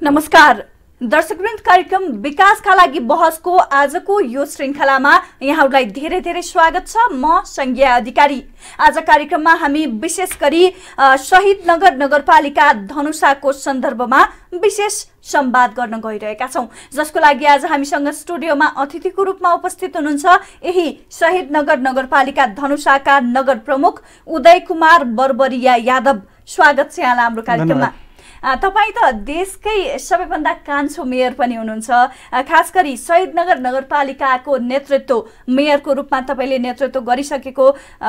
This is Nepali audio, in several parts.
नमस्कार दर्शकवृन्द, कार्यक्रम विकासका लागि बहसको आजको यो श्रृङ्खलामा यहाँहरूलाई धेरै धेरै स्वागत छ। म संज्ञा अधिकारी। आज कार्यक्रममा हामी विशेष गरी शहीदनगर नगरपालिका धनुषाको सन्दर्भमा विशेष संवाद गर्न गइरहेका छौं, जसको लागि आज हामीसँग स्टुडियोमा अतिथिको रूपमा उपस्थित हुनुहुन्छ यही शहीदनगर नगरपालिका धनुषाका नगर प्रमुख उदय कुमार बर्बरिया यादव। स्वागत छ यहाँलाई हाम्रो कार्यक्रममा। तपाईं त देशकै सबैभन्दा कान्छो मेयर पनि हुनुहुन्छ। खास गरी शहीदनगर नगरपालिकाको नेतृत्व मेयरको रूपमा तपाईले नेतृत्व गरिसकेको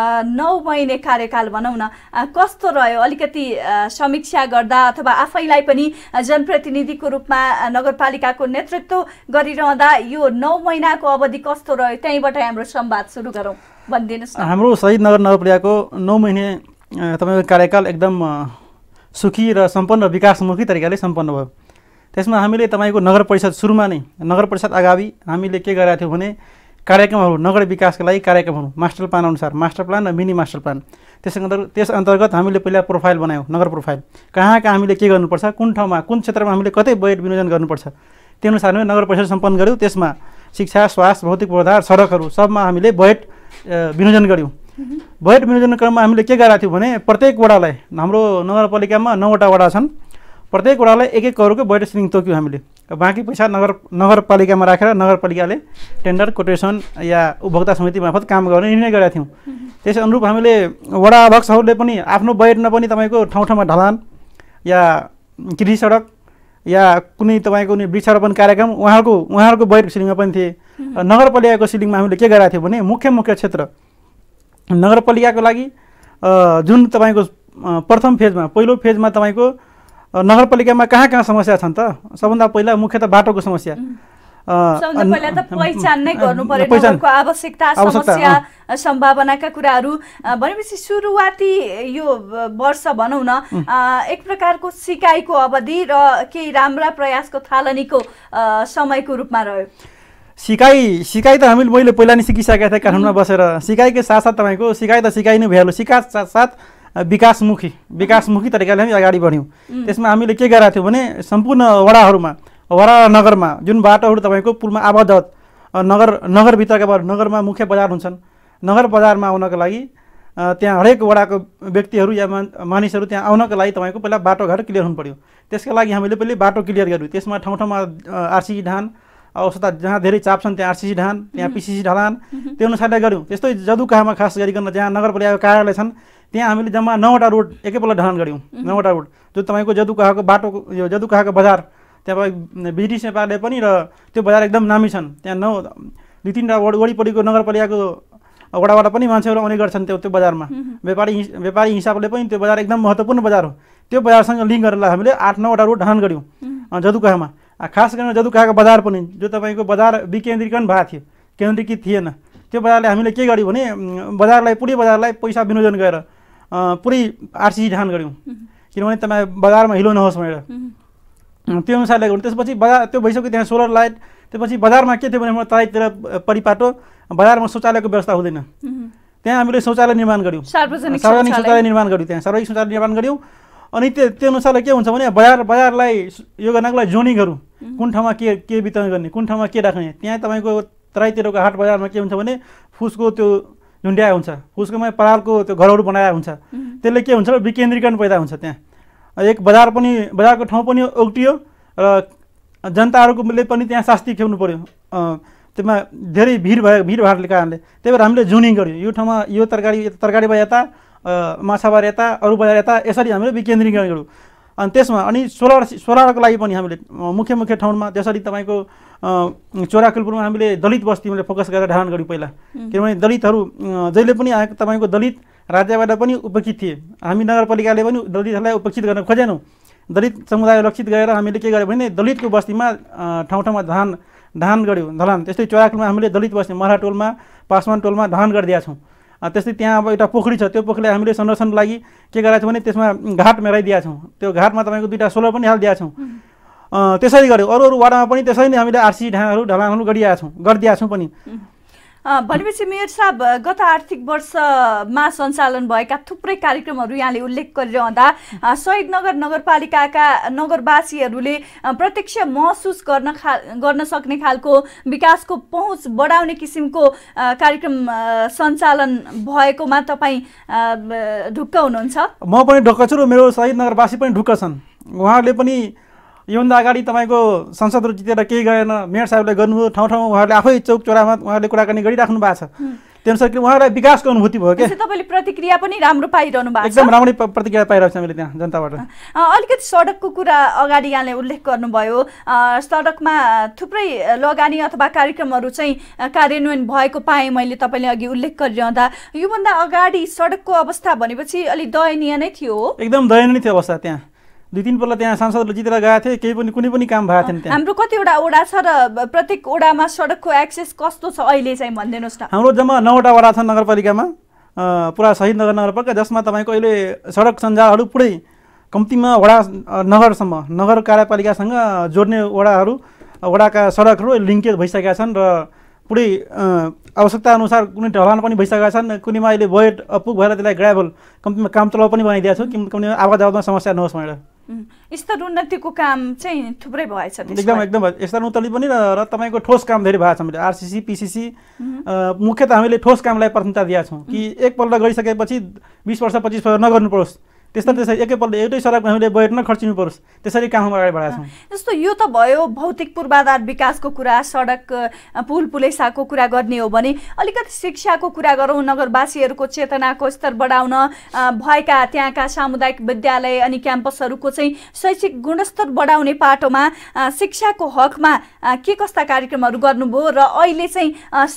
9 महिने कार्यकाल भनौं न, कस्तो रह्यो? अलिकति समीक्षा गर्दा अथवा आफैलाई पनि जनप्रतिनिधिको रूपमा नगरपालिकाको नेतृत्व गरिरहँदा यो 9 महिनाको अवधि कस्तो रह्यो? त्यहीबाट हाम्रो संवाद सुरु गरौँ, भनिदिनुस् न। हाम्रो शहीदनगर नगरपालिकाको 9 महिने तपाईको कार्यकाल एकदम सुखी र सम्पन्न विकासमुखी तरिकाले सम्पन्न भयो। त्यसमा हामीले तपाईको नगर परिषद सुरुमा नै नगर परिषद अगावि हामीले के गरेका थियौं भने कार्यक्रमहरू, नगर विकासका लागि कार्यक्रमहरू मास्टर प्लान अनुसार, मास्टर प्लान र मिनी मास्टर प्लान, त्यस अन्तर्गत हामीले पहिला प्रोफाइल बनायौं। नगर प्रोफाइल कहाँ हामीले के गर्नुपर्छ, कुन ठाउँमा कुन क्षेत्रमा हामीले कतै बजेट विनियोजन गर्नुपर्छ, त्यो अनुसार नै नगर परिषद सम्पन्न गर्यौं। त्यसमा शिक्षा, स्वास्थ्य, भौतिक पूर्वाधार, सडकहरू सबमा हामीले बजेट विनियोजन गर्यौं। बजेट विनियोजन क्रममा हामीले के गरेका थियौं भने प्रत्येक वडालाई, हाम्रो नगरपालिकामा 9वटा वडा छन्, प्रत्येक वडालाई 1-1 करोडको बजेट सिलिङ तोक्यौं हामीले। बाँकी पैसा नगरपालिकामा राखेर नगरपालिकाले टेन्डर, कोटेसन या उपभोक्ता समिति मार्फत काम गर्ने निर्णय गरेका थियौं। त्यस अनुरूप हामीले वडा अध्यक्षहरूले पनि आफ्नो बजेटमा पनि तपाईको ठाउँ ठाउँमा ढलान या कृषि सडक या कुनै तपाईको वृक्षारोपण कार्यक्रम उहाँहरूको बजेट सिलिङमा पनि थिए। नगरपालिकाको सिलिङमा हामीले के गरेका थियौं भने मुख्य क्षेत्र नगरपालिकाको लागि जुन तपाईको प्रथम फेजमा, पहिलो फेजमा तपाईको नगरपालिकामा कहाँ समस्या छन् त? सबभन्दा पहिला मुख्यतः बाटोको समस्या। सबभन्दा पहिला त पहिचान नै गर्नु पर्यो, नगरको आवश्यकता, समस्या, सम्भावनाका कुराहरू। भनेपछि सुरुवाती यो वर्ष भनौं न एक प्रकारको सिकाइको अवधि र केही राम्रा प्रयासको थालनीको समयको रूपमा रह्यो। सिकाइ त मैले पहिला नै सिकिसकेका थिएँ काठमाडौँमा बसेर। सिकाइकै साथसाथ तपाईको सिकाइ त सिकाइ नै भइहाल्यो, सिकाइ साथसाथ विकासमुखी तरिकाले हामी अगाडि बढ्यौँ। त्यसमा हामीले के गरेका थियौँ भने सम्पूर्ण वडाहरूमा, वडा नगरमा जुन बाटोहरू तपाईको पूर्वमा आबद्ध नगरभित्रका नगरमा मुख्य बजार हुन्छन्, नगर बजारमा आउनको लागि त्यहाँ हरेक वडाको व्यक्तिहरू या मानिसहरू त्यहाँ आउनको लागि तपाईको पहिला बाटोघाटो क्लियर हुनु पर्यो। त्यसका लागि हामीले पहिले बाटो क्लियर गर्यौँ। त्यसमा ठाउँ ठाउँमा आरसीसी ढान, आवश्यकता जहाँ धेरै चाप छन् त्यहाँ आरसीसी ढान, त्यहाँ पीसीसी ढलान, त्यो अनुसारले गऱ्यौँ। त्यस्तै जदुकामा खास गरिकन जहाँ नगरपालिकाको कार्यालय छन् त्यहाँ हामीले जम्मा 9वटा रोड एकैपल्ट ढलान गऱ्यौँ। 9वटा रोड जो तपाईँको जदुकाको बाटोको, यो जदुकाको बजार, त्यहाँ ब्रिटिस नेपालले पनि, र त्यो बजार एकदम नामी छन्। त्यहाँ 2-3वटा वरिपरिको नगरपालिकाको वडाबाट पनि मान्छेहरू आउने गर्छन् त्यो बजारमा। व्यापारी हिसाबले पनि त्यो बजार एकदम महत्त्वपूर्ण बजार हो। त्यो बजारसँग लिङ्क गरेर हामीले 8-9वटा रोड ढलान गऱ्यौँ जदुकामा। खास गरेर जदुकाको बजार पनि, जो तपाईँको बजार विकेन्द्रीकरण भएको थियो, केन्द्रीकृत थिएन, त्यो बजारले हामीले के गर्यौँ भने पुरै बजारलाई पैसा विनियोजन गरेर पुरै आरसीसी ढान गऱ्यौँ, किनभने तपाईँ बजारमा हिलो नहोस् भनेर। त्यो अनुसारले गर्यौँ। त्यसपछि बजार त्यो भइसक्यो, त्यहाँ सोलर लाइट। त्यसपछि बजारमा के थियो भने तराईतिर परिपाटो, बजारमा शौचालयको व्यवस्था हुँदैन, त्यहाँ हामीले शौचालय निर्माण गऱ्यौँ, सार्वजनिक शौचालय निर्माण गऱ्यौँ, त्यहाँ सार्वजनिक शौचालय निर्माण गऱ्यौँ। अनि त्यो अनुसारले के हुन्छ भने बजारलाई यो गर्नको लागि जोनिङहरू, कुन ठाउँमा के वितरण गर्ने, कुन ठाउँमा के राख्ने। त्यहाँ तपाईँको तराईतिरको हाट बजारमा के हुन्छ भने फुसको त्यो झुन्ड्याए हुन्छ, फुसकोमा परालको त्यो घरहरू बनाएको हुन्छ। त्यसले के हुन्छ र विकेन्द्रीकरण पैदा हुन्छ। त्यहाँ एक बजारको ठाउँ पनि ओगटियो र जनताहरूले पनि त्यहाँ शास्ति खेप्नु पर्यो। त्यसमा धेरै भिडभाडले कारणले, त्यही भएर हामीले जोनिङ गर्यौँ। यो ठाउँमा यो तरकारी बजार यता, माछाबार यता, अरू बजार यता, यसरी हामीले विकेन्द्रीकरण गऱ्यौँ। अनि त्यसमा सोलरको लागि पनि हामीले मुख्य ठाउँमा, जसरी तपाईँको चोराकुलपुरमा हामीले दलित बस्तीमा फोकस गरेर ढलान गऱ्यौँ पहिला, किनभने दलितहरू जहिले पनि आएको, तपाईँको दलित राज्यबाट पनि उपेक्षित थिए। हामी नगरपालिकाले पनि दलितहरूलाई उपेक्षित गर्न खोजेनौँ। दलित समुदाय लक्षित गरेर हामीले के गर्यौँ भने दलितको बस्तीमा ठाउँ ठाउँमा ढलान गऱ्यौँ, ढलान। त्यस्तै चोराकुलमा हामीले दलित बस्ती, मरा टोलमा, पासवान टोलमा ढलान गरिदिएका छौँ। त्यस्तै त्यहाँ अब एउटा पोखरी छ, त्यो पोखरीलाई हामीले संरक्षणको लागि के गरेका छौँ भने त्यसमा घाट मेराइदिएका छौँ। त्यो घाटमा तपाईँको 2टा सोलर पनि हालिदिएका छौँ। त्यसरी गऱ्यौँ। अरू वाडामा पनि त्यसरी नै हामीले आरसीसी ढलानहरू गरिदिएका छौँ पनि। भनेपछि मेयर साहब गत आर्थिक वर्षमा सञ्चालन भएका थुप्रै कार्यक्रमहरू यहाँले उल्लेख गरिरहँदा शहीदनगर नगरपालिकाका नगरवासीहरूले प्रत्यक्ष महसुस गर्न सक्ने खालको विकासको पहुँच बढाउने किसिमको कार्यक्रम सञ्चालन भएकोमा तपाईँ ढुक्क हुनुहुन्छ? म पनि ढुक्क छु र मेरो शहीदनगरवासी पनि ढुक्क छन्। उहाँहरूले पनि योभन्दा अगाडि तपाईँको संसदहरू जितेर केही गरेन, मेयर साहबले गर्नुभयो, ठाउँ ठाउँमा उहाँहरूले आफै चौक चौरामा उहाँहरूले कुराकानी गरिराख्नु भएको छ। त्यही अनुसार उहाँहरूलाई विकासको अनुभूति भयो क्या। तपाईँले प्रतिक्रिया पनि राम्रो पाइरहनु भएको छ? एकदम राम्रै प्रतिक्रिया पाइरहेको छ मैले त्यहाँ जनताबाट। अलिकति सडकको कुरा अगाडि यहाँले उल्लेख गर्नुभयो, सडकमा थुप्रै लगानी अथवा कार्यक्रमहरू चाहिँ कार्यान्वयन भएको पाएँ मैले तपाईँले अघि उल्लेख गरिरहँदा। योभन्दा अगाडि सडकको अवस्था भनेपछि अलिक दयनीय नै थियो? एकदम दयनीय थियो अवस्था। त्यहाँ 2-3 पल्ट त्यहाँ सांसदले जितेर गएको थिए, केही पनि कुनै पनि काम भएको थिएन त्यहाँ। हाम्रो कतिवटा ओडा छ र प्रत्येक ओडामा सडकको एक्सेस कस्तो छ अहिले चाहिँ भनिदिनुहोस् न। हाम्रो जम्मा 9वटा वडा छन् नगरपालिकामा, पुरा शहीदनगर नगरपालिका, जसमा तपाईँको अहिले सडक सञ्जालहरू पुरै कम्तीमा वडा नगरसम्म नगर कार्यपालिकासँग जोड्ने वडाका सडकहरू लिङ्केज भइसकेका छन् र पुरै आवश्यकता अनुसार कुनै ढलान पनि भइसकेका छन्। कुनैमा अहिले वेट अपुग भएर त्यसलाई ग्राभल कम्तीमा काम चलाउ पनि बनाइदिएको छु, कुनै आवाजावतमा समस्या नहोस् भनेर। स्तर उन्नतिको काम चाहिँ थुप्रै भएछ? एकदम स्तर उन्नति पनि र तपाईँको ठोस काम धेरै भएको छ। हामीले आरसिसी पिसिसी मुख्यतः हामीले ठोस कामलाई प्राथमिकता दिएका छौँ कि एकपल्ट गरिसकेपछि 20 वर्ष 25 वर्ष नगर्नु परोस्, त्यसरी एकैपल्ट एउटै सडकमा हामीले बजेट नखर्चिनु परोस्, त्यसरी काम अगाडि बढाएका छौँ। जस्तो यो त भयो भौतिक पूर्वाधार विकासको कुरा, सडक पुल पुलैसाको कुरा गर्ने हो भने अलिकति शिक्षाको कुरा गरौँ। नगरवासीहरूको चेतनाको स्तर बढाउन भएका त्यहाँका सामुदायिक विद्यालय अनि क्याम्पसहरूको चाहिँ शैक्षिक गुणस्तर बढाउने पाटोमा शिक्षाको हकमा के कस्ता कार्यक्रमहरू गर्नुभयो र अहिले चाहिँ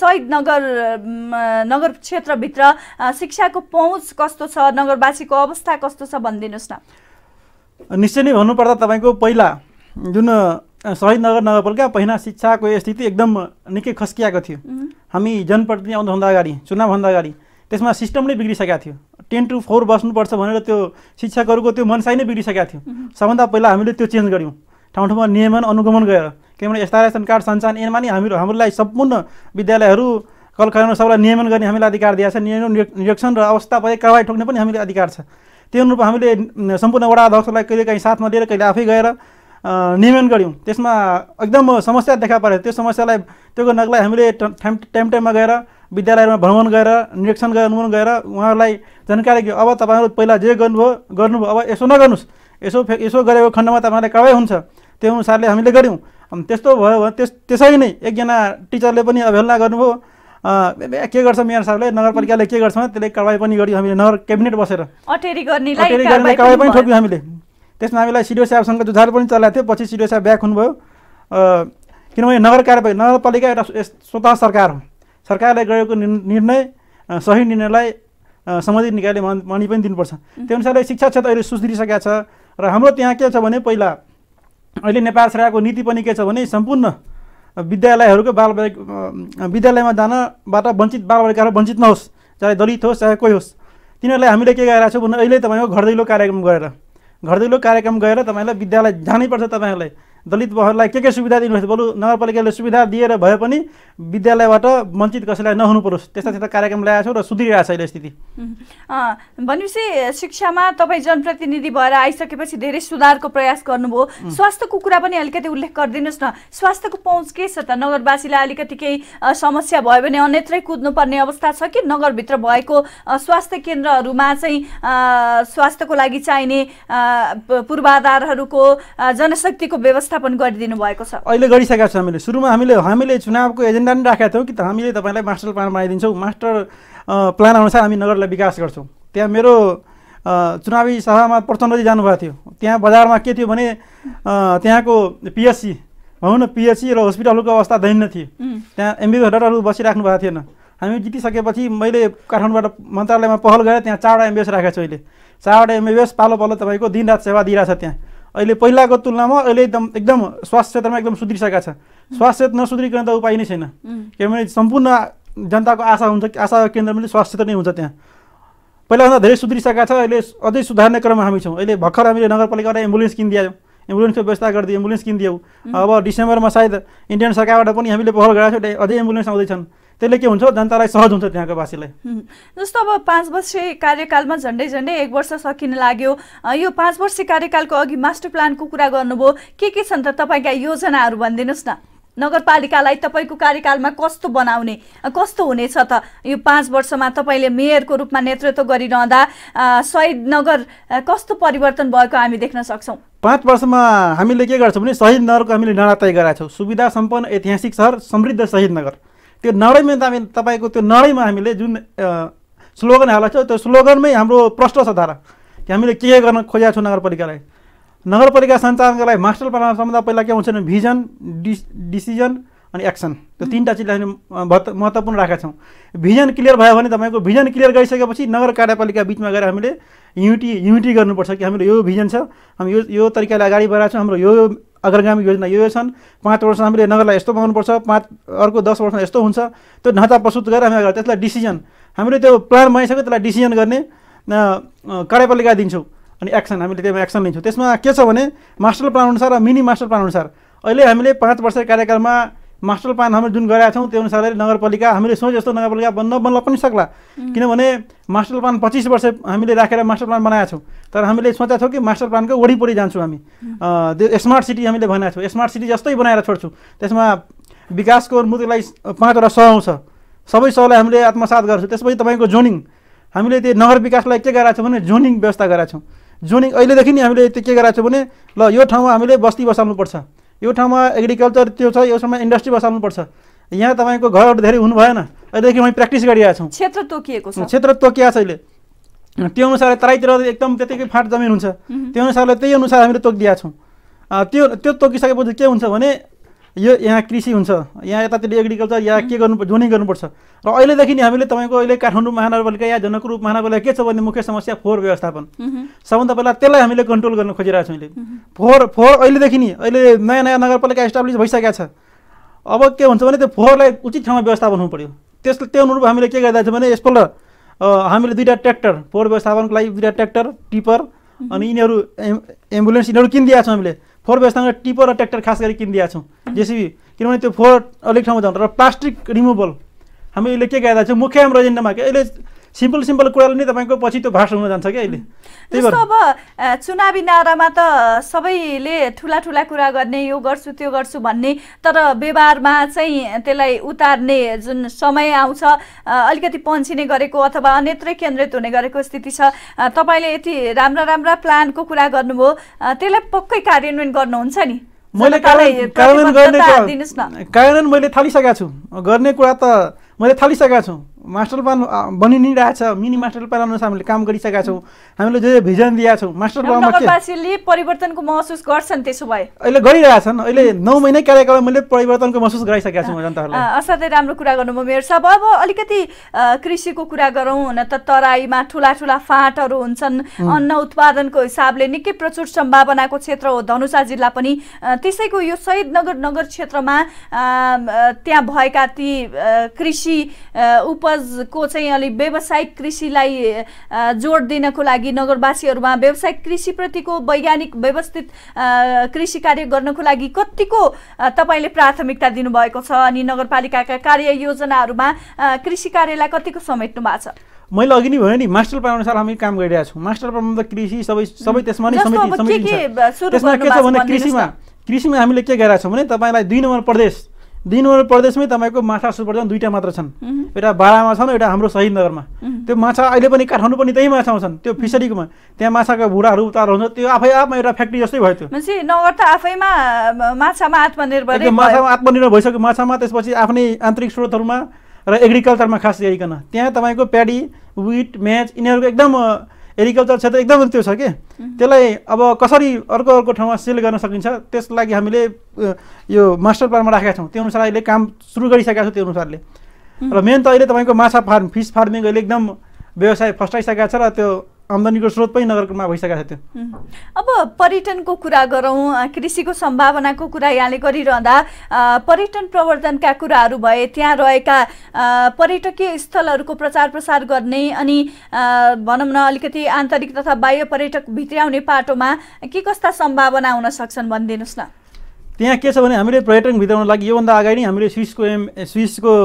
शहीदनगर क्षेत्रभित्र शिक्षाको पहुँच कस्तो छ, नगरवासीको अवस्था कस्तो छ भनिदिनुहोस् न। निश्चय नै भन्नुपर्दा तपाईँको पहिला जुन शहीदनगर नगरपालिका पहिला शिक्षाको स्थिति एकदम निकै खस्किएको थियो। हामी जनप्रतिनिधि आउनुभन्दा अगाडि, चुनावभन्दा अगाडि त्यसमा सिस्टम नै बिग्रिसकेको थियो। 10 to 4 बस्नुपर्छ भनेर त्यो शिक्षकहरूको त्यो मनसाइ नै बिग्रिसकेको थियो। सबभन्दा पहिला हामीले त्यो चेन्ज गऱ्यौँ, ठाउँ ठाउँमा नियमन अनुगमन गरेर। किनभने यस्ता रासन कार्ड सञ्चालन एनमा नि हामीलाई सम्पूर्ण विद्यालयहरू कल कारखाना सबैलाई नियमन गर्ने हामीलाई अधिकार दिएको छ। निरीक्षण र अवस्था भए कारवाही ठोक्ने पनि हामीले अधिकार छ। त्यो अनुरूप हामीले सम्पूर्ण वडा अध्यक्षलाई कहिलेकाहीँ साथमा लिएर कहिले आफै गएर नियमन गऱ्यौँ। त्यसमा एकदम समस्या देखा परेको त्यो समस्यालाई त्यो गर्नलाई हामीले टाइममा गएर विद्यालयमा भ्रमण गरेर निरीक्षण गरेर अनुगमन गरेर उहाँहरूलाई जानकारी दियो। अब तपाईँहरू पहिला जे गर्नुभयो अब यसो नगर्नुहोस्, यसो गरेको खण्डमा तपाईँलाई कारवाही हुन्छ, त्यो अनुसारले हामीले गऱ्यौँ। त्यस्तो भयो भने त्यसै नै एकजना टिचरले पनि अवहेलना गर्नुभयो। के गर्छ मेयर साहबले, नगरपालिकाले के गर्छ त्यसले कारवाही पनि गर्यौँ हामीले। नगर क्याबिनेट बसेर अटेरी गर्ने कारवाही पनि ठोक्यौँ हामीले। त्यसमा हामीलाई सिडिओ साहबसँग जुझार पनि चलाएको थियो। पछि सिडिओ साहब ब्याक हुनुभयो, किनभने नगरपालिका एउटा स्वतः सरकार हो। सरकारले गरेको निर्णय सही निर्णयलाई सम्बन्धित निकायले मानि पनि दिनुपर्छ। त्यो अनुसारले शिक्षा क्षेत्र अहिले सुध्रिसकेको छ। र हाम्रो त्यहाँ के छ भने पहिला अहिले नेपाल सरकारको नीति पनि के छ भने सम्पूर्ण विद्यालयहरूको विद्यालयमा जानबाट वञ्चित बालबालिकाहरू वञ्चित नहोस्, चाहे दलित होस् चाहे कोही होस्। तिनीहरूलाई हामीले के गरिरहेको छौँ भने अहिले तपाईँको घर दैलो कार्यक्रम गरेर तपाईँलाई विद्यालय जानैपर्छ। तपाईँहरूलाई दलित बहुहरूलाई के सुविधा दिनुपर्छ, बरु नगरपालिकाले सुविधा दिएर भए पनि विद्यालयबाट वञ्चित कसैलाई नहुनु परोस्, त्यस्ता कार्यक्रम ल्याएको छौँ र सुध्रिरहेको छ अहिले स्थिति। भनेपछि शिक्षामा तपाईँ जनप्रतिनिधि भएर आइसकेपछि धेरै सुधारको प्रयास गर्नुभयो। स्वास्थ्यको कुरा पनि अलिकति उल्लेख गरिदिनुहोस् न। स्वास्थ्यको पहुँच के छ त? नगरवासीलाई अलिकति केही समस्या भयो भने अन्यत्रै कुद्नुपर्ने अवस्था छ कि नगरभित्र भएको स्वास्थ्य केन्द्रहरूमा चाहिँ स्वास्थ्यको लागि चाहिने पूर्वाधारहरूको जनशक्तिको व्यवस्था पनि गरिदिनु भएको छ? अहिले गरिसकेका छौँ हामीले। सुरुमा हामीले चुनावको एजेन्डा पनि राखेका थियौँ कि हामीले तपाईँलाई मास्टर प्लान बनाइदिन्छौँ, मास्टर प्लान अनुसार हामी नगरलाई विकास गर्छौँ। त्यहाँ मेरो चुनावी सभामा प्रचण्डजी जानुभएको थियो। त्यहाँ बजारमा के थियो भने त्यहाँको पिएचसी भनौँ न, पिएचसी र हस्पिटलहरूको अवस्था दैन्य थियो। त्यहाँ एमबिबिएस डक्टरहरू बसिराख्नु भएको थिएन। हामी जितिसकेपछि मैले काठमाडौँबाट मन्त्रालयमा पहल गरेर त्यहाँ 4वटा एमबिबिएस राखेको छु। अहिले 4वटा एमबिबिएस पालो तपाईँको दिनरात सेवा दिइरहेछ त्यहाँ। अहिले पहिलाको तुलनामा अहिले एकदम स्वास्थ्य क्षेत्रमा एकदम सुध्रिसकेका छ। स्वास्थ्य क्षेत्र नसुध्रिकन त उपाय नै छैन, किनभने सम्पूर्ण जनताको आशा हुन्छ कि आशा केन्द्र पनि स्वास्थ्य क्षेत्र नै हुन्छ। त्यहाँ पहिलाभन्दा धेरै सुध्रिसकेका छ। अहिले अझै सुधार्ने क्रममा हामी छौँ। अहिले भर्खर हामीले नगरपालिकाबाट एम्बुलेन्स किनिदियौँ, एम्बुलेन्सको व्यवस्था गरिदियो, एम्बुलेन्स किनिदियौँ। अब डिसेम्बरमा सायद इन्डियन सरकारबाट पनि हामीले पहल गरेका छौँ, अझै एम्बुलेन्स आउँदैछन्। त्यसले के हुन्छ जनतालाई सहज हुन्छ त्यहाँको वासीलाई। जस्तो अब 5 वर्षे कार्यकालमा झन्डै 1 वर्ष सकिन लाग्यो, यो 5 वर्षे कार्यकालको अघि मास्टर प्लानको कुरा गर्नुभयो, के छन् त तपाईँका योजनाहरू भनिदिनुहोस् न? नगरपालिकालाई तपाईँको कार्यकालमा कस्तो बनाउने, कस्तो हुनेछ त? यो 5 वर्षमा तपाईँले मेयरको रूपमा नेतृत्व गरिरहँदा शहीदनगर कस्तो परिवर्तन भएको हामी देख्न सक्छौँ? 5 वर्षमा हामीले के गर्छौँ भने शहीदनगरको हामीले नारा तय गरेका छौँ, सुविधा सम्पन्न ऐतिहासिक सहर समृद्ध शहीदनगर। त्यो नारैमा तपाईँको त्यो नारैमा हामीले जुन स्लोगन हालेको छ त्यो स्लोगनमै हाम्रो प्रश्न छ धारा कि हामीले के गर्न खोजेका छौँ नगरपालिकालाई। नगरपालिका सञ्चालनको लागि मास्टर प्लान सम्बन्ध पहिला के हुन्छ भने भिजन, डिसिजन अनि एक्सन, त्यो 3टा चिजलाई हामीले महत्त्वपूर्ण राखेका छौँ। भिजन क्लियर भयो भने तपाईँको भिजन क्लियर गरिसकेपछि नगर कार्यपालिका बिचमा गएर हामीले युनिटी गर्नुपर्छ कि हाम्रो यो भिजन छ, हामी यो तरिकाले अगाडि बढाएको छौँ, हाम्रो यो अग्रगामी योजना यो छन्, 5 वर्ष हामीले नगरलाई यस्तो बनाउनुपर्छ, अर्को 10 वर्षमा यस्तो हुन्छ, त्यो ढाँचा प्रस्तुत गरेर हामी अगाडि त्यसलाई डिसिजन, हामीले त्यो प्लान बनाइसक्यो त्यसलाई डिसिजन गर्ने कार्यपालिका दिन्छौँ अनि एक्सन हामीले त्यसमा एक्सन लिन्छौँ। त्यसमा के छ भने मास्टर प्लान अनुसार र मिनी मास्टर प्लान अनुसार अहिले हामीले 5 वर्ष कार्यकालमा मास्टर प्लान हामीले जुन गरेका छौँ त्यो अनुसारले नगरपालिका हामीले सोचे जस्तो नगरपालिका बन्न पनि सक्ला, किनभने मास्टर प्लान 25 वर्ष हामीले राखेर मास्टर प्लान बनाएका छौँ। तर हामीले सोचेका छौँ कि मास्टर प्लानको वरिपरि जान्छौँ हामी, त्यो स्मार्ट सिटी हामीले भनेका छौँ, स्मार्ट सिटी जस्तै बनाएर छोड्छौँ। त्यसमा विकासको मुद्दालाई 5वटा सह आउँछ, सबै सहलाई हामीले आत्मसात गर्छौँ। त्यसपछि तपाईँको जोनिङ, हामीले त्यो नगर विकासलाई के गरेका छौँ भने जोनिङ व्यवस्था गरेका छौँ। जोनिङ अहिलेदेखि नि हामीले त्यो के गरेका छौँ भने ल यो ठाउँमा हामीले बस्ती बसाल्नुपर्छ, यो ठाउँमा एग्रिकल्चर त्यो छ, यो ठाउँमा इन्डस्ट्री बसाल्नुपर्छ, यहाँ तपाईँको घरहरू धेरै हुनु भएन, अहिलेदेखि हामी प्र्याक्टिस गरिरहेका छौँ। क्षेत्र तोकिएको छ, क्षेत्र तोकिएको छ अहिले, त्यो अनुसार तराईतिर एकदम त्यतिकै फाँट जमिन हुन्छ, त्यो अनुसारले त्यही अनुसार हामीले तोकिदिएका छौँ। त्यो तोकिसकेपछि के हुन्छ भने यो यहाँ कृषि हुन्छ, यहाँ यतातिर एग्रिकल्चर या के गर्नु जोनिङ गर्नुपर्छ। र अहिलेदेखि हामीले तपाईँको अहिले काठमाडौँ महानगरपालिका या जनकपुर महानगरपालिका के छ भने मुख्य समस्या फोहोर व्यवस्थापन, सबभन्दा पहिला त्यसलाई हामीले कन्ट्रोल गर्न खोजिरहेको छौँ। अहिले फोहोर अहिलेदेखि नि अहिले नयाँ नगरपालिका इस्टाब्लिस भइसकेको छ, अब के हुन्छ भने त्यो फोहोरलाई उचित ठाउँमा व्यवस्थापन हुनु पऱ्यो। त्यो अनुरूप हामीले के गरिरहेको छौँ भने यसपल्ट हामीले 2टा ट्र्याक्टर फोहोर व्यवस्थापनको लागि 2टा ट्र्याक्टर टिपर अनि यिनीहरू एम्बुलेन्स यिनीहरू किनिदिएका छौँ। हामीले फोहोर व्यवस्थापन टिपर र ट्र्याक्टर खास गरी किनिदिएका छौँ जेसिबी, किनभने त्यो फोहोर अलिक ठाउँमा जान्छ। र प्लास्टिक रिमुभल हामीले के गरिरहेको छौँ मुख्य हाम्रो एजेन्डामा कि अहिले सिम्पल कुराले नै तपाईँको पछि त्यो भाष हुन जान्छ क्या अहिले। जस्तो अब चुनावी नारामा त सबैले ठुला कुरा गर्ने, यो गर्छु त्यो गर्छु भन्ने, तर व्यवहारमा चाहिँ त्यसलाई उतार्ने जुन समय आउँछ अलिकति पन्छिने गरेको अथवा अन्यत्रै केन्द्रित हुने गरेको स्थिति छ। तपाईँले यति राम्रा प्लानको कुरा गर्नुभयो, त्यसलाई पक्कै कार्यान्वयन गर्नुहुन्छ नि? मैले कार्यान्वयन मैले थालिसकेको छु, गर्ने कुरा त मैले थालिसकेका छौँ। मास्टर प्लान बनि नै रहेछ, मिनी मास्टर प्लान अनुसार हामीले काम गरिसकेका छौँ, हामीले जे भिजन दिएका छौँ। मास्टर प्लानमा नगरवासीले परिवर्तनको महसुस गर्छन्, त्यसो भए अहिले गरिरहेछन्। अहिले 9 महिना कार्यकालमा मैले परिवर्तनको महसुस गराइसकेका छौँ जनताहरूलाई। असाध्यै राम्रो कुरा गर्नुभयो मेयर साहब। अब अलिकति कृषिको कुरा गरौँ न त। तराईमा ठुला फाँटहरू हुन्छन्, अन्न उत्पादनको हिसाबले निकै प्रचुर सम्भावनाको क्षेत्र हो धनुषा जिल्ला पनि। त्यसैको यो शहीदनगर नगर क्षेत्रमा त्यहाँ भएका ती कृषि उपजको चाहिँ अलि व्यावसायिक कृषिलाई जोड दिनको लागि नगरवासीहरूमा व्यावसायिक कृषिप्रतिको वैज्ञानिक व्यवस्थित कृषि कार्य गर्नको लागि कतिको तपाईँले प्राथमिकता दिनुभएको छ अनि नगरपालिकाका कार्य योजनाहरूमा कृषि कार्यलाई कतिको समेट्नु भएको छ? मैले अघि नै भने नि मास्टर प्लान अनुसार हामी काम गरिरहेका छौँ। मास्टर प्लानमा त कृषि सबै त्यसमा नै समेटिन्छ। त्यसमा के छ भने कृषिमा हामीले के गरेका छौँ भने तपाईँलाई 2 नम्बर प्रदेशमै तपाईँको माछा सुपर्जन 2टा मात्र छन्, एउटा बारामा छन्, एउटा हाम्रो शहीदनगरमा। त्यो माछा अहिले पनि काठमाडौँ पनि त्यही माछा आउँछन्, त्यो फिसरीकोमा त्यहाँ माछाका बुढाहरू उतार हुन्छ, त्यो आफैमा एउटा फ्याक्ट्री जस्तै भयो। त्यो नगर त आफैमा माछामा आत्मनिर्भर भइसक्यो माछामा। त्यसपछि आफ्नै आन्तरिक स्रोतहरूमा र एग्रिकल्चरमा खास गरिकन त्यहाँ तपाईँको प्याडी, विट, म्याच यिनीहरूको एकदम एग्रिकल्चर क्षेत्र एकदम त्यो छ कि त्यसलाई अब कसरी अर्को ठाउँमा सेल गर्न सकिन्छ त्यसको लागि हामीले यो मास्टर प्लानमा राखेका छौँ। त्यो अनुसार अहिले काम सुरु गरिसकेका छौँ। त्यो अनुसारले र मेन त अहिले तपाईँको माछा फार्म, फिस फार्मिङ अहिले एकदम व्यवसाय फस्टाइसकेको छ र त्यो आम्दानीको स्रोत पनि नगरमा भइसकेको छ। त्यो अब पर्यटनको कुरा गरौँ, कृषिको सम्भावनाको कुरा यहाँले गरिरहँदा पर्यटन प्रवर्धनका कुराहरू भए, त्यहाँ रहेका पर्यटकीय स्थलहरूको प्रचार प्रसार गर्ने अनि भनौँ न अलिकति आन्तरिक तथा बाह्य पर्यटक भित्र्याउने पाटोमा के कस्ता सम्भावना हुन सक्छन् भनिदिनुहोस् न? त्यहाँ के छ भने हामीले पर्यटन भित्राउनको लागि योभन्दा अगाडि नै हामीले स्विसको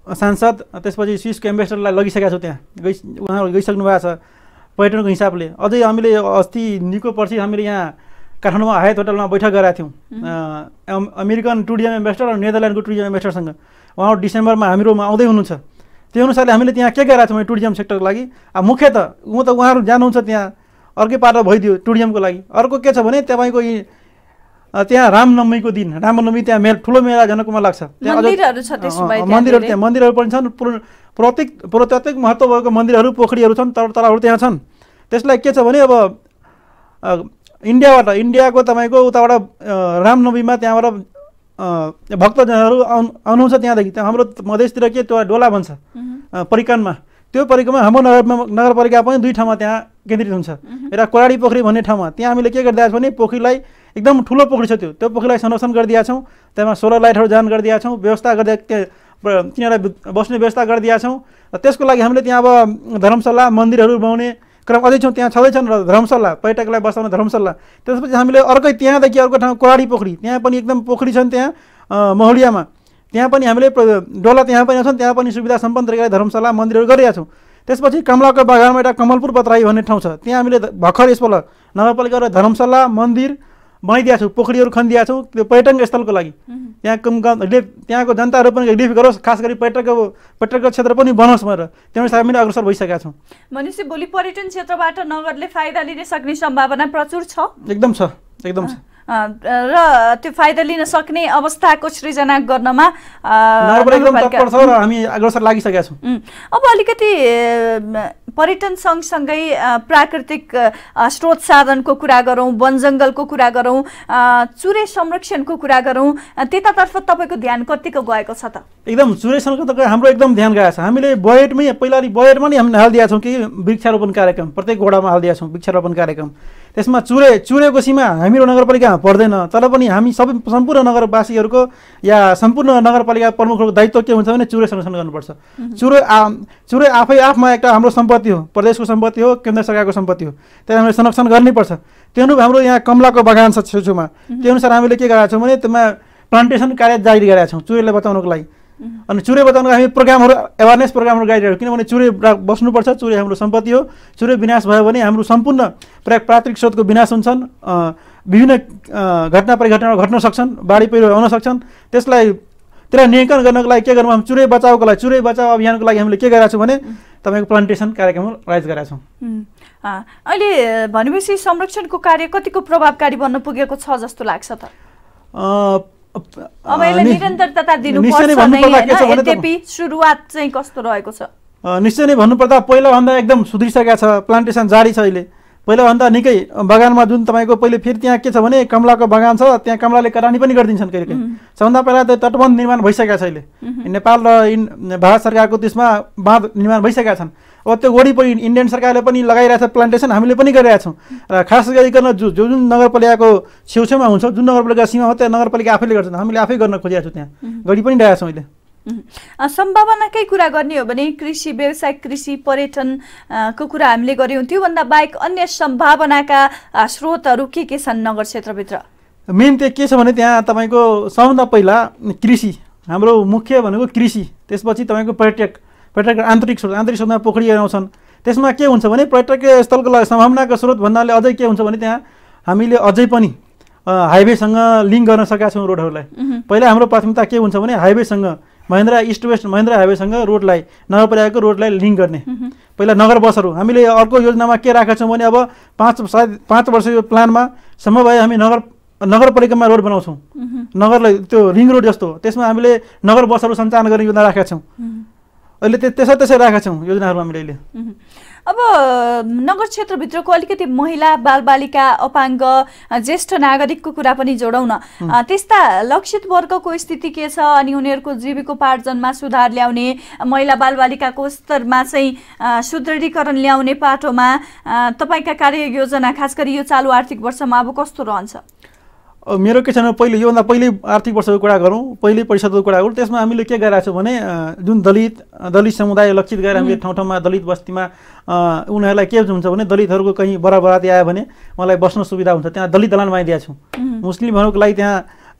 सांसद त्यसपछि स्विसको एम्बेसडरलाई लगिसकेका छौँ, त्यहाँ उहाँहरू गइसक्नु भएको छ पर्यटनको हिसाबले। अझै हामीले अस्ति निको पर्सि हामीले यहाँ काठमाडौँमा हायत होटलमा बैठक गरेका थियौँ अमेरिकन टुरिज्म एम्बेसडर र नेदरल्यान्डको टुरिज्म एम्बेसडरसँग। उहाँहरू डिसेम्बरमा हामीहरूमा आउँदै हुनुहुन्छ। त्यो अनुसारले हामीले त्यहाँ के गरेका छौँ टुरिज्म सेक्टरको लागि। मुख्यत उहाँहरू जानुहुन्छ त्यहाँ अर्कै पाटो भइदियो टुरिज्मको लागि। अर्को के छ भने तपाईँको त्यहाँ रामनवमीको दिन रामनवमी त्यहाँ ठुलो मेला जनकपुरमा लाग्छ। मन्दिरहरू त्यहाँ मन्दिरहरू पनि छन्, पुरातात्विक महत्त्व भएको मन्दिरहरू पोखरीहरू छन्, तलाउहरू त्यहाँ छन्। त्यसलाई के छ भने अब इन्डियाको तपाईँको उताबाट रामनवमीमा त्यहाँबाट भक्तजनहरू आउनुहुन्छ त्यहाँदेखि। त्यहाँ हाम्रो मधेसतिर के त्यो डोला भन्छ परिक्रमा, त्यो परिक्रमा हाम्रो नगरपालिका पनि 2 ठाउँमा त्यहाँ केन्द्रित हुन्छ। एउटा कोराडी पोखरी भन्ने ठाउँमा त्यहाँ हामीले के गरिदिएको छौँ भने पोखरीलाई एकदम ठुलो पोखरी छ, त्यो पोखरीलाई संरक्षण गरिदिएका छौँ। त्यहाँ सोलर लाइटहरू जान गरिदिएका छौँ, व्यवस्था तिनीहरूलाई बस्ने व्यवस्था गरिदिएका छौँ। त्यसको लागि हामीले त्यहाँ अब धर्मशाला मन्दिरहरू बनाउने क्रम अझै छौँ, त्यहाँ छँदैछन् र धर्मशाला पर्यटकलाई बसाउने धर्मशाला। त्यसपछि हामीले अर्कै त्यहाँदेखि अर्को ठाउँ कोराडी पोखरी, त्यहाँ पनि एकदम पोखरी छन् त्यहाँ महुलियामा, त्यहाँ पनि हामीले डोला त्यहाँ पनि छन्, त्यहाँ पनि सुविधा सम्पन्न तरिकाले धर्मशाला मन्दिरहरू गरिरहेका छौँ। त्यसपछि कमलाको बागानमा एउटा कमलपुर बतराई भन्ने ठाउँ छ, त्यहाँ हामीले भर्खर यसपल्ट नगरपालिका धर्मशाला मन्दिर बनाइदिएका छौँ, पोखरीहरू खनिदिएका छौँ त्यो पर्यटन स्थलको लागि। त्यहाँको जनताहरू पनि रिलिफ गरोस्, खास गरी पर्यटक क्षेत्र पनि बनोस् भनेर त्यो अनुसार हामीले अग्रसर भइसकेका छौँ। भनेपछि भोलि पर्यटन क्षेत्रबाट नगरले फाइदा लिन सक्ने सम्भावना प्रचुर छ। एकदम छ, एकदम छ। र त्यो फाइदा लिन सक्ने अवस्थाको सृजना गर्नमा तत्पर छ र हामी अग्रसर लागिसकेका छौँ। अब अलिकति पर्यटन सँगसँगै प्राकृतिक स्रोत साधनको कुरा गरौँ, वन जङ्गलको कुरा गरौँ, चुरे संरक्षणको कुरा गरौँ, त्यतातर्फ तपाईँको ध्यान कतिको गएको छ त? एकदम चुरे संरक्षण हाम्रो एकदम ध्यान गएको छ। हामीले बजेटमा नि हामीले हालिदिएका छौँ कि वृक्षारोपण कार्यक्रम प्रत्येक वडामा हालिदिएका छौँ वृक्षारोपण कार्यक्रम। त्यसमा चुरेको सीमा हाम्रो नगरपालिकामा पर्दैन, तर पनि हामी सबै सम्पूर्ण नगरवासीहरूको या सम्पूर्ण नगरपालिका प्रमुखहरूको दायित्व के हुन्छ भने चुरे संरक्षण गर्नुपर्छ। चुरे आफैमा एउटा हाम्रो सम्पत्ति हो, प्रदेशको सम्पत्ति हो, केन्द्र सरकारको सम्पत्ति हो, त्यसलाई हामीले संरक्षण गर्नुपर्छ। त्यो अनुसार हाम्रो यहाँ कमलाको बगान छ छेउछेउमा, त्यो अनुसार हामीले के गरेका छौँ भने त्यसमा प्लान्टेसन कार्य जारी गरेका छौँ चुरेलाई बचाउनको लागि। अनि चुरे बचाउनको हामी प्रोग्रामहरू एवारनेस प्रोग्रामहरू गाइरहेको, किनभने चुरे बस्नुपर्छ, चुरे हाम्रो सम्पत्ति हो। चुरे विनाश भयो भने हाम्रो सम्पूर्ण प्राकृतिक स्रोतको विनाश हुन्छन्, विभिन्न घटनाहरू घट्न सक्छन्, बाढी पहिरो आउन सक्छन्। त्यसलाई नियन्त्रण गर्नको लागि के गर्छौँ, चुरे बचाउको लागि चुरे बचाउ अभियानको लागि हामीले के गरेका छौँ भने तपाईँको प्लान्टेसन कार्यक्रम राइज गरेका छौँ। अहिले भनेपछि संरक्षणको कार्य कतिको प्रभावकारी बन्न पुगेको छ जस्तो लाग्छ त? अब यसलाई निरन्तरता दिनुपर्छ नै, यद्यपि सुरुवात चाहिँ कस्तो रहेको छ? निश्चय नै भन्नुपर्दा पहिलाभन्दा एकदम सुध्रिसकेका छ, प्लान्टेसन जारी छ अहिले। पहिलाभन्दा निकै बगानमा जुन तपाईँको पहिले फेरि त्यहाँ के छ भने कमलाको बगान छ, त्यहाँ कमलाले करानी पनि गरिदिन्छन् कहिले कहिले। सबभन्दा पहिला त तटबन्ध निर्माण भइसकेका छ अहिले, नेपाल र भारत सरकारको त्यसमा बाँध निर्माण भइसकेका छन्। अब त्यो वरिपरि इन्डियन सरकारले पनि लगाइरहेको छ प्लान्टेसन, हामीले पनि गरिरहेका छौँ। र खास गरिकन जुन नगरपालिकाको छेउछेउमा हुन्छ, जुन नगरपालिका सीमा हो, त्यो नगरपालिका आफैले गर्छन्, हामीले आफै गर्न खोजिरहेको छौँ, त्यहाँ गरी पनि रहेका छौँ अहिले। सम्भावनाकै कुरा गर्ने हो भने कृषि व्यवसाय, कृषि पर्यटनको कुरा हामीले गऱ्यौँ, त्योभन्दा बाहेक अन्य सम्भावनाका स्रोतहरू के छन् नगर क्षेत्रभित्र? मेन त्यो के छ भने त्यहाँ तपाईँको सबभन्दा पहिला कृषि, हाम्रो मुख्य भनेको कृषि, त्यसपछि तपाईँको पर्यटक आन्तरिक स्रोतमा पोखरीहरू आउँछन्। त्यसमा के हुन्छ भने पर्यटकीय स्थलको लागि सम्भावनाको स्रोत भन्नाले अझै के हुन्छ भने त्यहाँ हामीले अझै पनि हाइवेसँग लिङ्क गर्न सकेका छौँ रोडहरूलाई। पहिला हाम्रो प्राथमिकता के हुन्छ भने हाइवेसँग महेन्द्र इस्ट वेस्ट महेन्द्र हाइवेसँग रोडलाई नगरपालिकाको रोडलाई लिङ्क गर्ने। पहिला नगर बसहरू हामीले अर्को योजनामा के राखेका छौँ भने अब 5 वर्षको प्लानमा सम्भव भए हामी नगरपालिकामा रोड बनाउँछौँ, नगरलाई त्यो रिङ रोड जस्तो, त्यसमा हामीले नगर बसहरू सञ्चालन गर्ने योजना राखेका छौँ। अहिले त्यसै राखेका छौँ योजनाहरू हामीले अहिले। अब नगर क्षेत्रभित्रको अलिकति महिला, बालबालिका, अपाङ्ग, ज्येष्ठ नागरिकको कुरा पनि जोडौँ न। त्यस्ता लक्षित वर्गको स्थिति के छ अनि उनीहरूको जीविकोपार्जनमा सुधार ल्याउने, महिला बालबालिकाको स्तरमा चाहिँ सुदृढीकरण ल्याउने पाटोमा तपाईँका कार्ययोजना खास गरी यो चालु आर्थिक वर्षमा अब कस्तो रहन्छ? मेरो के छैन, योभन्दा पहिले आर्थिक वर्षको कुरा गरौँ, पहिले परिषदको कुरा गरौँ। त्यसमा हामीले के गरिरहेको छौँ भने जुन दलित समुदाय लक्षित गरेर हामीले ठाउँ ठाउँमा दलित बस्तीमा उनीहरूलाई के हुन्छ भने दलितहरूको कहीँ बराबराती आयो भने उहाँलाई बस्न सुविधा हुन्छ, त्यहाँ दलित दलान बनाइदिएका छौँ। मुस्लिमहरूको लागि त्यहाँ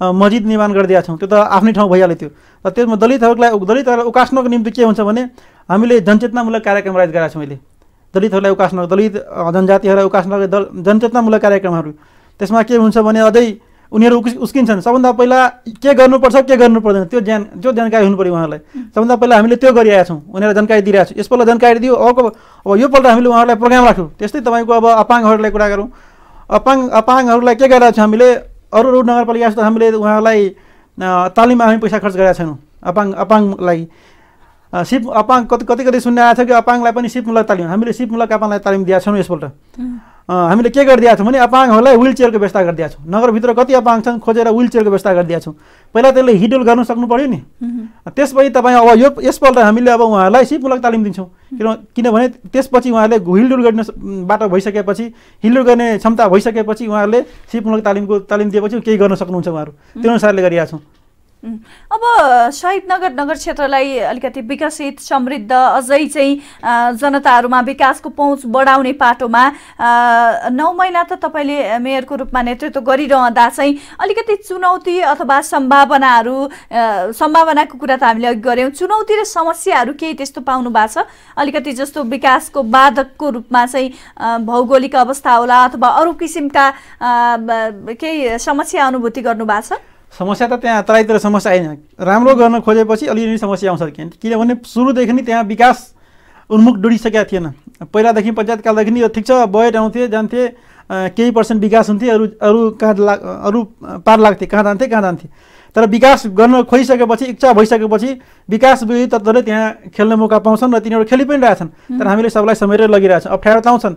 मस्जिद निर्माण गरिदिएका छौँ, त्यो त आफ्नै ठाउँ भइहाल्यो थियो। र त्यसमा दलितहरूलाई उकास्नको निम्ति के हुन्छ भने हामीले जनचेतनामूलक कार्यक्रम राइज गरेका छौँ। अहिले दलितहरूलाई उकास्न, दलित जनजातिहरूलाई उकास्नका जनचेतनामूलक कार्यक्रमहरू, त्यसमा के हुन्छ भने अझै उनीहरू उस्किन्छन्। सबभन्दा पहिला के गर्नुपर्छ के गर्नु पर्दैन त्यो जानकारी हुनु पऱ्यो उहाँहरूलाई। सबभन्दा पहिला हामीले त्यो गरिरहेका छौँ, उनीहरूलाई जानकारी दिइरहेको छौँ। यसपल्ट जानकारी दियो, अब योपल्ट हामीले उहाँहरूलाई प्रोग्राम राख्यौँ। त्यस्तै तपाईँको अब अपाङ्गहरूलाई कुरा गरौँ, अपाङ्गहरूलाई के गरेका छौँ हामीले, अरू नगरपालिका जस्तो हामीले उहाँहरूलाई तालिममा हामी पैसा खर्च गरेका छैनौँ। अपाङ्गलाई सिप कति सुन्ने आएको छ कि अपाङ्गलाई पनि सिपमूलक तालिम, हामीले सिपमूलक अपाङ्गलाई तालिम दिएका छैनौँ। यसपल्ट हामीले के गरिदिएका छौँ भने अपाङ्गहरूलाई व्हिल चेयरको व्यवस्था गरिदिएका छौँ। नगरभित्र कति अपाङ्ग छन् खोजेर व्हिल चेयरको व्यवस्था गरिदिएका छौँ। पहिला त्यसले हिडोल गर्नु सक्नु पऱ्यो नि, त्यसपछि तपाईँ अब यसपल्ट हामीले अब उहाँहरूलाई सिपमूलक तालिम दिन्छौँ। किनभने त्यसपछि उहाँहरूले हिलडुल गर्ने बाटो भइसकेपछि, हिलडुल गर्ने क्षमता भइसकेपछि उहाँहरूले सिपमूलक तालिम दिएपछि केही गर्न सक्नुहुन्छ उहाँहरू, त्यो अनुसारले गरिरहेका छौँ। अब शहीदनगर नगर क्षेत्रलाई अलिकति विकसित समृद्ध अझै चाहिँ जनताहरूमा विकासको पहुँच बढाउने पाटोमा 9 महिना त तपाईँले मेयरको रूपमा नेतृत्व गरिरहँदा चाहिँ अलिकति चुनौती अथवा सम्भावनाको कुरा त हामीले अघि गऱ्यौँ। चुनौती र समस्याहरू केही त्यस्तो पाउनु भएको छ अलिकति, जस्तो विकासको बाधकको रूपमा चाहिँ भौगोलिक अवस्था होला अथवा अरू किसिमका केही समस्या अनुभूति गर्नु भएको छ? समस्या त त्यहाँ तराईतिर समस्या आएन, राम्रो गर्न खोजेपछि अलिअलि समस्या आउँछ। किनभने सुरुदेखि नै त्यहाँ विकास उन्मुख डुडिसकेका थिएन। पहिलादेखि पञ्चायतकालदेखि यो ठिक छ, बजेट आउँथे जान्थे, केही पर्सेन्ट विकास हुन्थे, अरू पार लाग्थे, कहाँ जान्थे। तर विकास गर्न खोजिसकेपछि, इच्छा भइसकेपछि विकास विरोधी तत्त्वले त्यहाँ खेल्ने मौका पाउँछन् र तिनीहरू खेलि पनि रहेछन्। तर हामीले सबलाई समेटेर लगिरहेछौँ। अप्ठ्यारो त आउँछन्,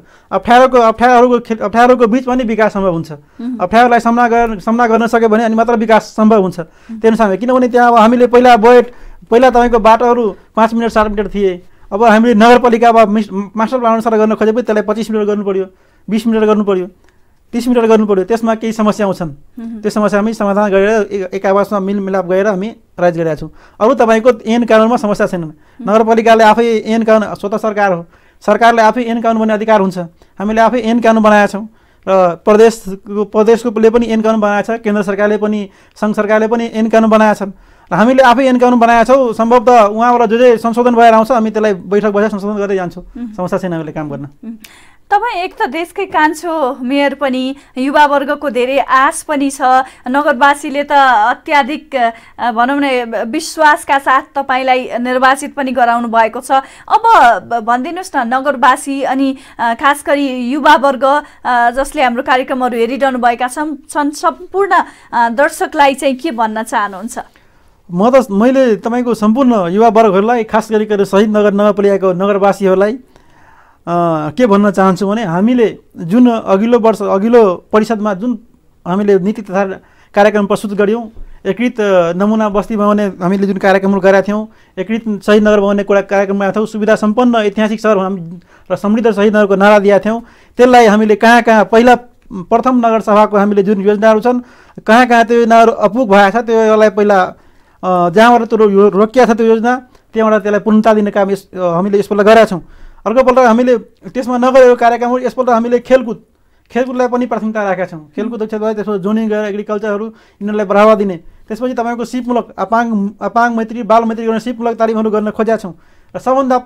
अप्ठ्यारोको बिचमा नि विकास सम्भव हुन्छ। अप्ठ्यारोलाई सामना गर्न सक्यो भने अनि मात्र विकास सम्भव हुन्छ। त्यो अनुसार किनभने त्यहाँ अब हामीले पहिला तपाईँको बाटोहरू 5 मिनट 7 मिनट थिए। अब हामीले नगरपालिका अब मास्टर प्लान अनुसार गर्न खोजेपछि त्यसलाई 25 मिनट गर्नु पऱ्यो, 20 मिनट गर्नु पऱ्यो, 30 मिनट गर्नु पऱ्यो। त्यसमा केही समस्या आउँछन्, त्यो समस्या हामी समाधान गरेर एक आवासमा मिलमिलाप गरेर हामी राइज गरिरहेका छौँ। अरू तपाईँको ऐन कानुनमा समस्या छैनन्। नगरपालिकाले आफै ऐन कानुन, स्वतः सरकार हो, सरकारले आफै ऐन कानुन बन्ने अधिकार हुन्छ। हामीले आफै ऐन कानुन बनाएका छौँ र प्रदेशले पनि ऐन कानुन बनाएको छ, केन्द्र सरकारले पनि, सङ्घ सरकारले पनि ऐन कानुन बनाएका छन् र हामीले आफै ऐन कानुन बनाएका छौँ। सम्भवतः उहाँबाट जो संशोधन भएर आउँछ हामी त्यसलाई बैठक बसेर संशोधन गर्दै जान्छौँ। समस्या छैन हामीले काम गर्न। तपाईँ एक त देशकै कान्छो मेयर पनि, युवावर्गको धेरै आश पनि छ, नगरवासीले त अत्याधिक भनौँ न विश्वासका साथ तपाईँलाई निर्वाचित पनि गराउनु भएको छ। अब भनिदिनुहोस् न, नगरवासी अनि खास गरी युवावर्ग जसले हाम्रो कार्यक्रमहरू हेरिरहनु भएका छन् सम्पूर्ण दर्शकलाई चाहिँ के भन्न चाहनुहुन्छ? मैले तपाईँको सम्पूर्ण युवावर्गहरूलाई, खास गरी शहीदनगर नगरपालिकाको नगरवासीहरूलाई के भन्न चाहन्छु भने हामीले जुन अघिल्लो परिषदमा जुन हामीले नीति तथा कार्यक्रम प्रस्तुत गऱ्यौँ, एकीकृत नमुना बस्ती बनाउने हामीले जुन कार्यक्रमहरू गरेका थियौँ, एकीकृत शहीदनगर बनाउने कार्यक्रम गरेका थियौँ, सुविधा सम्पन्न ऐतिहासिक सहर र समृद्ध शहीदनगरको नारा दिएका थियौँ। त्यसलाई हामीले कहाँ पहिला प्रथम नगरसभाको हामीले जुन योजनाहरू छन्, कहाँ त्यो योजनाहरू अपुग भएको छ, त्योलाई पहिला जहाँबाट त्यो रोकिएको छ त्यो योजना, त्यहाँबाट त्यसलाई पूर्णता दिने काम हामीले यसपल्ट गरेका छौँ। अर्कोपल्ट हामीले त्यसमा नगरेको कार्यक्रमहरू यसपल्ट हामीले खेलकुदलाई पनि प्राथमिकता राखेका छौँ। खेलकुद क्षेत्रमा त्यसमा जोनिङ गरेर एग्रिकल्चरहरू यिनीहरूलाई बढावा दिने, त्यसपछि तपाईँको सिपमूलक अपाङ्ग मैत्री बाल मैत्री गर्ने सिपमूलक तालिमहरू गर्न खोजेका छौँ। र सबभन्दा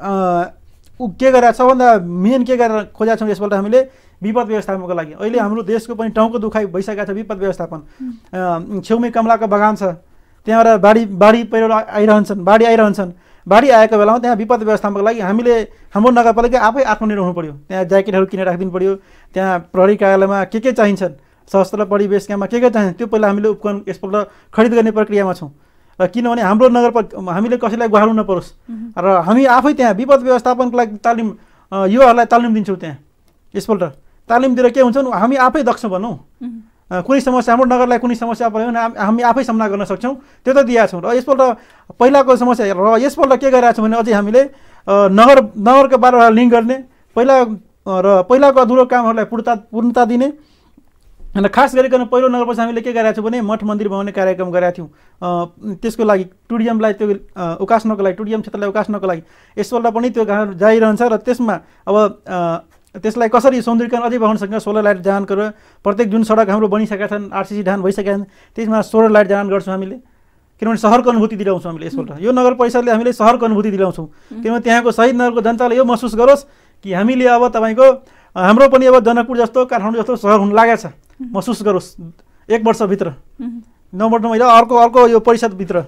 मेन के गरेर खोजेका छौँ यसपल्ट हामीले विपद व्यवस्थापनको लागि। अहिले हाम्रो देशको पनि टाउको दुखाइ भइसकेको छ विपद व्यवस्थापन। छेउमै कमलाको बगान छ, त्यहाँबाट बाढी पहिरो आइरहन्छन्। बाढी आएको बेलामा त्यहाँ विपद व्यवस्थापनको लागि हाम्रो नगरपालिका आफै आत्मनिर्भर हुनु पऱ्यो। त्यहाँ ज्याकेटहरू किनेर राखिदिनु पऱ्यो, त्यहाँ प्रहरी कार्यालयमा के चाहिन्छन्, सशस्त्र प्रहरी बेस क्याम्पमा के चाहिन्छ त्यो पहिला हामीले उपकरण यसपल्ट खरिद गर्ने प्रक्रियामा छौँ। र किनभने हाम्रो हामीले कसैलाई गुहार्नु नपरोस् र हामी आफै त्यहाँ विपद व्यवस्थापनको लागि युवाहरूलाई तालिम दिन्छौँ। त्यहाँ यसपल्ट तालिम दिएर के हुन्छ भने हामी आफै दक्ष भनौँ, कुनै समस्या हाम्रो नगरलाई कुनै समस्या पऱ्यो भने हामी आफै सामना गर्न सक्छौँ, त्यो त दिएका छौँ। र यसपल्ट पहिलाको समस्या र यसपल्ट के गरिरहेको छौँ भने अझै हामीले नगरको बारेमा लिङ्क गर्ने, पहिलाको अधुरो कामहरूलाई पूर्णता दिने। र खास गरिकन पहिलो नगरपछि हामीले के गरेका छौँ भने मठ मन्दिर बनाउने कार्यक्रम गरेका थियौँ। त्यसको लागि टुरिज्मलाई त्यो उकास्नको लागि, टुरिज्म क्षेत्रलाई उकास्नको लागि यसपल्ट पनि त्यो जारी रहन्छ। र त्यसमा अब त्यसलाई कसरी सौन्दर्यीकरण अझै बढाउन सकिन्छ, सोलर लाइट जडान गरेर प्रत्येक जुन सडक हाम्रो बनिसकेका छन्, आरसीसी ढान भइसकेका छन्, त्यसमा सोलर लाइट जडान गर्छौँ हामीले, किनभने सहरको अनुभूति दिलाउँछौँ हामीले। यसपल्ट यो नगर परिषदले हामीले सहरको अनुभूति दिलाउँछौँ, किनभने त्यहाँको शहीदनगरको जनताले यो महसुस गरोस् कि हामीले अब तपाईँको हाम्रो पनि अब जनकपुर जस्तो काठमाडौँ जस्तो सहर हुन लागेको छ, महसुस गरोस् 1 वर्षभित्र, नभए मैले अर्को यो परिषदभित्र।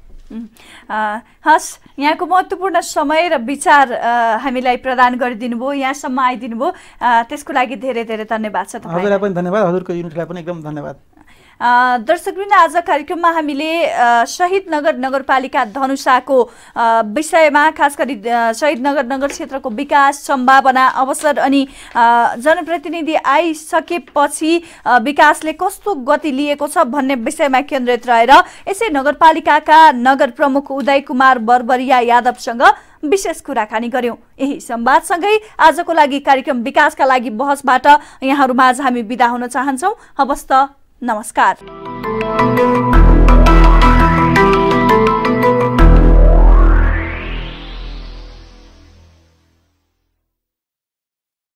हस्, यहाँको महत्त्वपूर्ण समय र विचार हामीलाई प्रदान गरिदिनु भयो, यहाँसम्म आइदिनु भयो, त्यसको लागि धेरै धेरै धन्यवाद छ। हजुरलाई पनि धन्यवाद, हजुरको युनिटलाई पनि एकदम धन्यवाद। दर्शकवृन्द, आज कार्यक्रममा हामीले शहीदनगर नगरपालिका धनुषाको विषयमा, खास गरी शहीदनगर नगर क्षेत्रको विकास, सम्भावना, अवसर अनि जनप्रतिनिधि आइसकेपछि विकासले कस्तो गति लिएको छ भन्ने विषयमा केन्द्रित रहेर यसै नगरपालिकाका नगर प्रमुख उदय कुमार बर्बरिया यादवसँग विशेष कुराकानी गर्यौं। यही संवादसँगै आजको लागि कार्यक्रम विकासका लागि बहसबाट यहाँहरूमा आज हामी बिदा हुन चाहन्छौँ। हवस् त, नमस्कार।